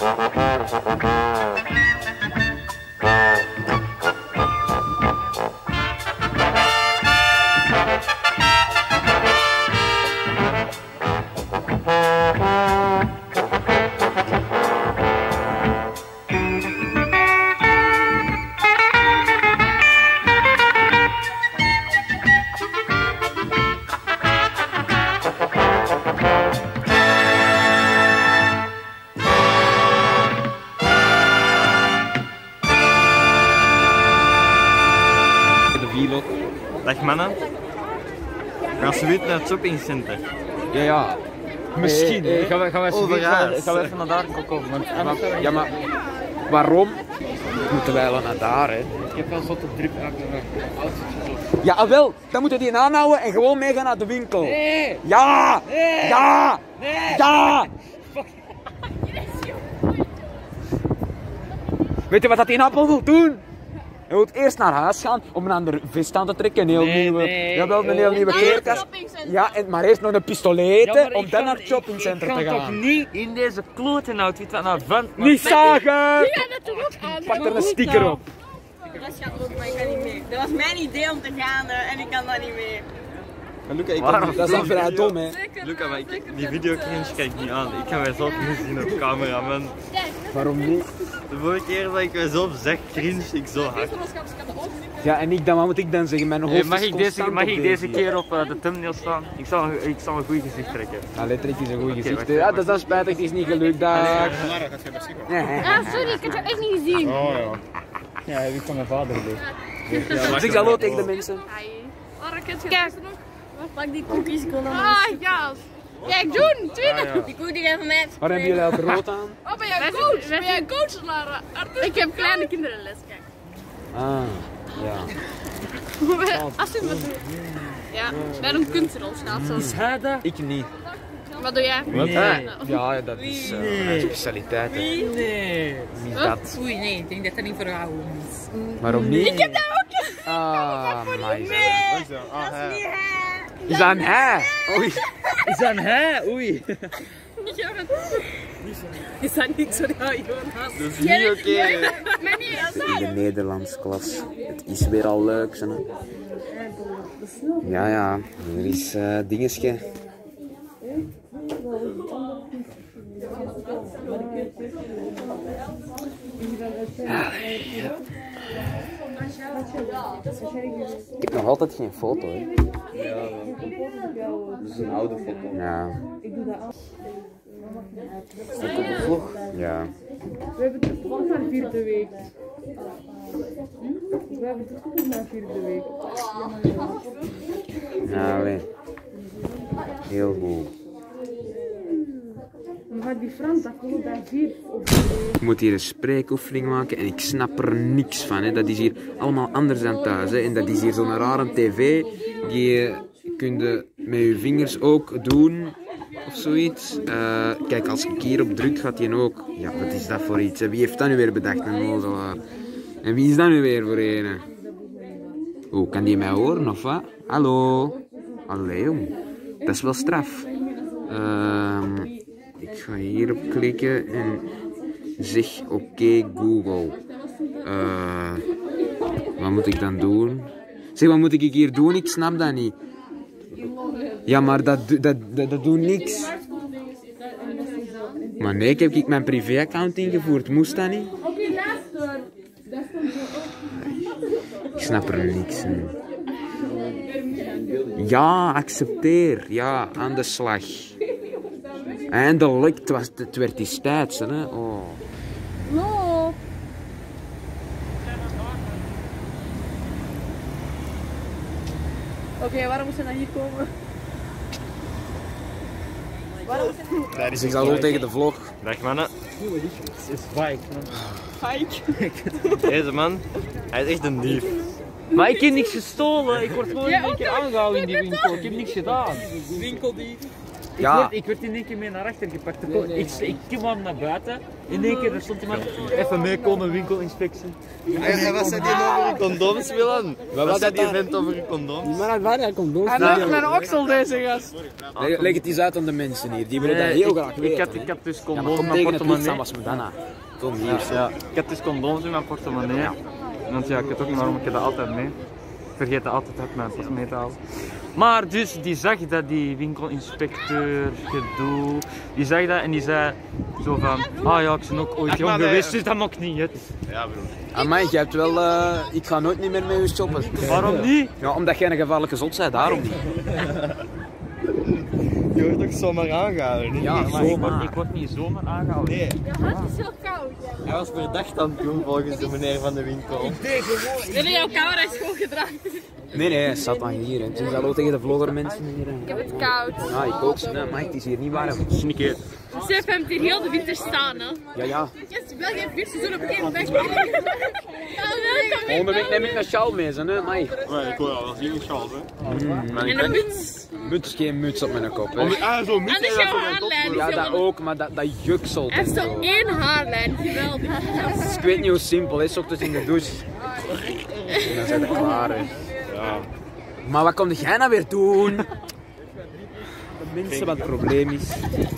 Dag mannen. Gaan ze weer naar het shoppingcenter? Ja. Misschien. Gaan we even naar daar komen? Ja, maar waarom moeten wij wel naar daar? Hè? Ik heb wel zo'n drip uit mijn outfit. Ja, wel, dan moeten die aanhouden en gewoon meegaan naar de winkel. Nee! Ja! Nee! Ja! Nee! Ja! Weet je wat dat die appel wil doen? Hij moet eerst naar huis gaan om een ander vest aan te trekken, een heel nieuwe kleerkast. Ja, maar eerst nog een pistolet om dan naar het shoppingcenter te gaan. Ik kan toch niet in deze klote outfit naar van. Niet zagen! Die gaat dat toch ook aan? Pak er een sticker op. Dat gaat ook, maar ik kan niet mee. Dat was mijn idee om te gaan en ik kan dat niet mee. Maar Luca, dat is dan vrij dom, hè? Luca, maar die videocringe kijk ik niet aan. Ik ga mijzelf niet zien op camera, man. Waarom niet? De vorige keer dat ik mezelf zeg, cringe ik zo hard. Ja, en wat moet ik dan zeggen? Mijn hoofd mag ik deze keer op de thumbnail staan? Ik zal een goed gezicht trekken. Allee, trek eens een goed gezicht. Ja, dat is dan spijtig, het is niet gelukt. Dag. Sorry, ik heb het echt niet gezien. Oh ja. Ja, ik van mijn vader deed. Dus ik zal hallo tegen de mensen. Kijk, pak die koekjes, ik wil nog ja. Kijk, doen! 20! Die koek die gaan van mij. Waar hebben jullie elke rood aan? Oh, ben jij coach? Ben jij coach naar Arthur? Ik heb kleine kinderen les, kijk. Ah, ja. Als je wat doet. Ja, bij een kunstrol staat zo. Is hij dat? Ik niet. Wat doe jij? Wat? Ja, dat is mijn specialiteit. Nee. Niet dat. Oei, nee, ik denk dat dat niet voor jou is. Waarom niet? Ik heb dat ook! Ah, maar Nee, dat is niet hij! Is dat hij? Oei. Is dat hij? Oei. Is dat niet zo, Jonas? Dat is niet oké. In de Nederlands klas. Het is weer al leuk, hè? Ja, er is dingetje. Ja. Ik heb nog altijd geen foto, hè. Ja, dat is een oude foto. Ja. Ik doe dat al. Is dat op de vlog? Ja. We hebben terug nog naar 4e week. We hebben terug nog naar 4e week. Ja, allee. Heel goed. Maar die Frans, dat komt bij 4 of Ik moet hier een spreekoefening maken en ik snap er niks van. Hè. Dat is hier allemaal anders dan thuis. Hè. En dat is hier zo'n rare tv. Die kun je met je vingers ook doen. Of zoiets. Kijk, als ik hierop druk, gaat hij ook. Ja, wat is dat voor iets? Hè? Wie heeft dat nu weer bedacht? Een ozelaar. En wie is dat nu weer voor een? Oh, kan die mij horen of wat? Hallo? Allee, jong. Dat is wel straf. Ik ga hierop klikken en zeg oké, Google. Wat moet ik dan doen? Zeg, wat moet ik hier doen? Ik snap dat niet. Ja, maar dat doet niks. Maar nee, ik heb mijn privéaccount ingevoerd. Moest dat niet? Ik snap er niks van. Ja, accepteer. Ja, aan de slag. Eindelijk, het werd iets tijds, hè. Oh. No. Oké, waarom moest je naar hier komen? Dus ik zal wel tegen de vlog. Dag mannen. Het is Fike, man. Deze man, hij is echt een dief. Maar ik heb niks gestolen. Ik word gewoon een keer aangehouden in die winkel. Ik heb niks gedaan. Winkeldief. Ja. Ik werd in één keer mee naar achter gepakt. Ik kwam naar buiten. In één keer stond iemand even meekomen, winkelinspectie. En wat zei die over condooms, Willem? Wat zei die vent over condooms? Maar dat waren condooms. Hij ligt met een oksel deze gast. Leg het eens uit aan de mensen hier, die willen dat heel graag weten. Ik had dus Ja, condooms maar kom in mijn tegen het licht, portemonnee. dan was me daarna. Kom hier. Ja, ik had dus condooms in mijn portemonnee. Want ja, ik heb ook maar ik heb dat altijd mee. Ik vergeet dat altijd uit mijn tas mee te halen. Maar dus, die zag dat die winkelinspecteur gedoe, die zag dat en die zei zo van, ah ja, ik ben ook ooit jong geweest, dus dat mag niet het. Ja, broer. Amai, jij hebt wel, ik ga nooit meer met u shoppen. Waarom niet? Ja, omdat jij een gevaarlijke zot bent, daarom niet. Je wordt ook zomaar aangehouden, niet? Ja, Maar zomaar. ik word niet zomaar aangehouden. Nee. Het is heel koud. Hij was verdacht aan het doen volgens de meneer van de winkel. Jullie jouw camera is gewoon gedraaid. Nee, hij staat dan hier. Het is al tegen de vlogger mensen hier. Ik heb het koud. Ja, ik ook. Nee, maar het is hier niet warm. Sneaky. Sef heeft hier heel de winter staan, hè. Ja, ja. Yes, wel geen vuurseizoen op één weg. Volgende week neem ik een sjaal mee, hè, mai. Ik hoor al, dat is hier een sjaal, hè. En een muts. Muts, geen muts op mijn kop, hè. Ah, zo, En is jouw haarlijn. Ja, dat ook, maar dat jukselt. Hij heeft en zo zo. één haarlijn, geweldig. Dus ik weet niet hoe simpel, hè. 's ochtends in de douche. En dan zijn we klaar, hè. Ja. Maar wat kom jij nou weer doen? De mensen wat het probleem is.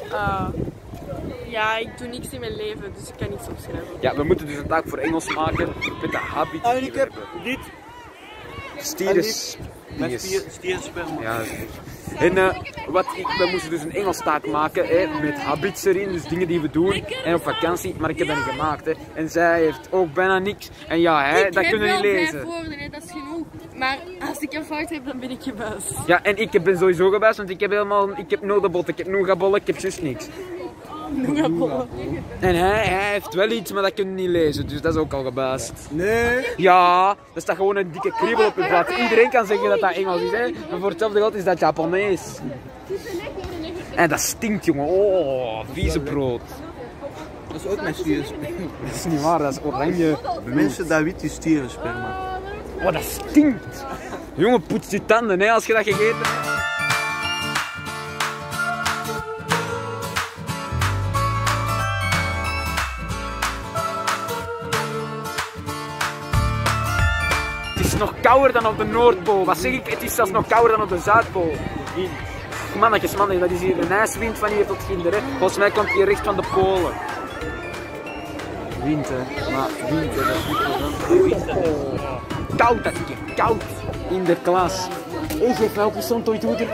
Ja, ik doe niks in mijn leven, dus ik kan niets opschrijven. Ja, we moeten dus een taak voor Engels maken met de habit. En ik heb dit. Stieres. Met stierensperma. Ja, dat is goed. En we moesten dus een Engels taak maken met habits erin, dus dingen die we doen. En op vakantie, maar ik heb dat niet gemaakt. Hè. En zij heeft ook bijna niks. En ja, hè, dat kunnen we niet Ik lezen. heb wel 5 woorden, hè, dat is genoeg. Maar als ik een fout heb, dan ben ik gebuist. Ja, en ik ben sowieso gebuist, want ik heb notenbot, ik heb nougatbollen, ik heb juist niks. En hij heeft wel iets, maar dat kun je niet lezen, dus dat is ook al gebuist. Nee. Ja, dat staat gewoon een dikke kriebel op je blad. Iedereen kan zeggen dat dat Engels is, hè. Maar voor hetzelfde geld is dat Japanees. En dat stinkt, jongen. Oh, vieze brood. Dat is ook mijn stierensperma. Dat is niet waar, dat is oranje. Bij mensen dat wit is stierensperma. Oh, dat stinkt. Jongen, poets je tanden, hè, als je dat gegeten hebt. Het is nog kouder dan op de Noordpool. Wat zeg ik? Het is zelfs nog kouder dan op de Zuidpool. Mannetjes, dat is hier een ijswind van hier tot ginder. Hè. Volgens mij komt hier recht van de Polen. Wind, hè. Maar wind, hè. Dat is niet zo. Koud, dat is koud. In de klas. Hé, geef mij op je stond ooit goed.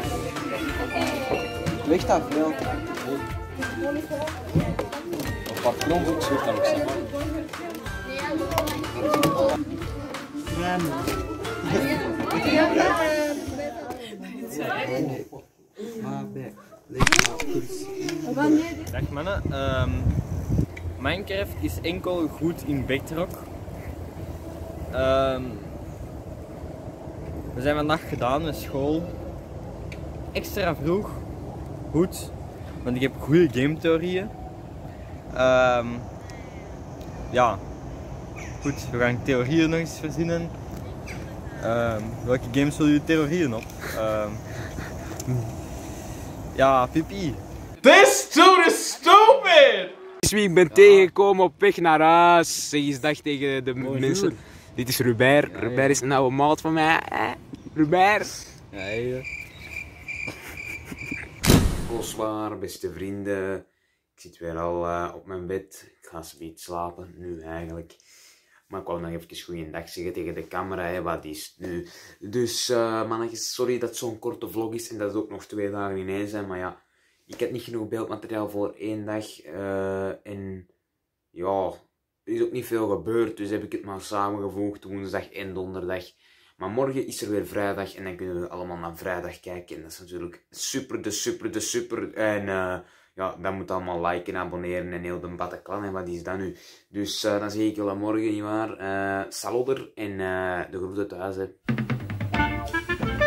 Ligt daar veel. Op wat grond zoek dan ook zeggen. Dag mannen, Minecraft is enkel goed in Bedrock. We zijn vandaag gedaan met school. Extra vroeg. Goed, want ik heb goede game theorieën. Ja, goed, we gaan theorieën nog eens verzinnen. Welke games wil je theorieën op? Ja, Pipi. This dude is stupid! Is wie ik ben tegengekomen op weg naar huis. Zeg eens dag tegen de mensen. Dit is Rubert. Rubert is een oude maat van mij. Rubert. Ja. Bonsoir, beste vrienden. Ik zit weer al op mijn bed. Ik ga zoiets slapen, nu eigenlijk. Maar ik wou nog even goeiedag zeggen tegen de camera, hè. Wat is het nu? Dus mannetjes, sorry dat het zo'n korte vlog is en dat het ook nog 2 dagen ineens zijn. Maar ja, ik heb niet genoeg beeldmateriaal voor 1 dag. En ja, er is ook niet veel gebeurd, dus heb ik het maar samengevoegd, woensdag en donderdag. Maar morgen is er weer vrijdag en dan kunnen we allemaal naar vrijdag kijken. En dat is natuurlijk super. En ja, dan moet allemaal liken, abonneren en heel de Bataclan. En wat is dat nu? Dus dan zie ik jullie morgen, nietwaar. Salodder en de groeten thuis, hè.